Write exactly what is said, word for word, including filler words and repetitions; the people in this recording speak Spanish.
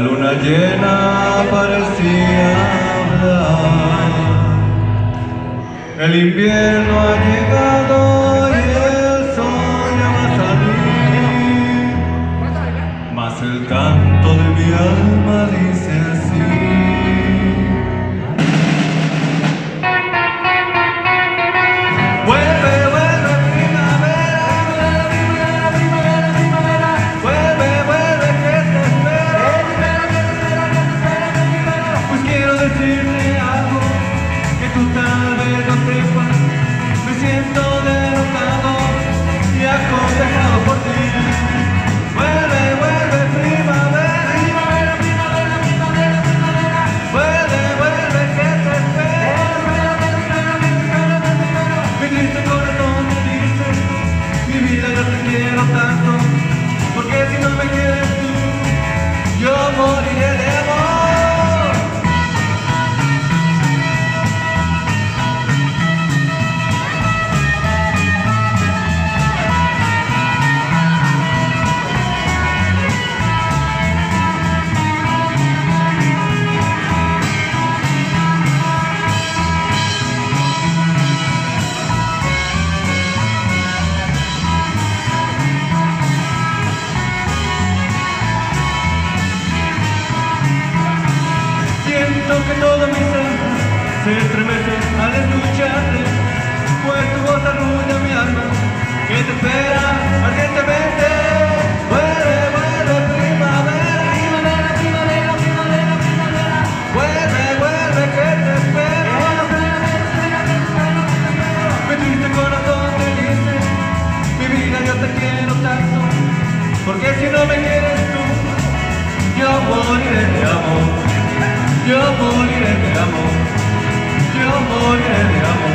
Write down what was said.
luna llena parecía hablar. El invierno ha llegado y el sol ya va a salir, mas el canto de mi alma dice así. Vuelve, vuelve primavera, primavera, primavera, primavera, vuelve, vuelve que te espero. Pues quiero decirte algo que tú tal vez no sepas. Me siento derrotado y aconsejado por ti. Vuelve, vuelve primavera, primavera, primavera, primavera, primavera, vuelve, vuelve que te espero. Mi triste corazón me dice, mi vida yo te quiero tanto, porque si no me quieres tú, yo moriré de amor. Siento que todo mi ser se estremece al escucharte, pues tu voz arrulla mi alma, que te espera ardientemente. Vuelve, vuelve primavera, primavera, primavera, primavera, primavera, vuelve, vuelve que te espero. Mi triste corazón te dice, mi vida yo te quiero tanto, porque si no me quieres tú, yo moriré de amor. Yo moriré de amor, yo moriré de amor.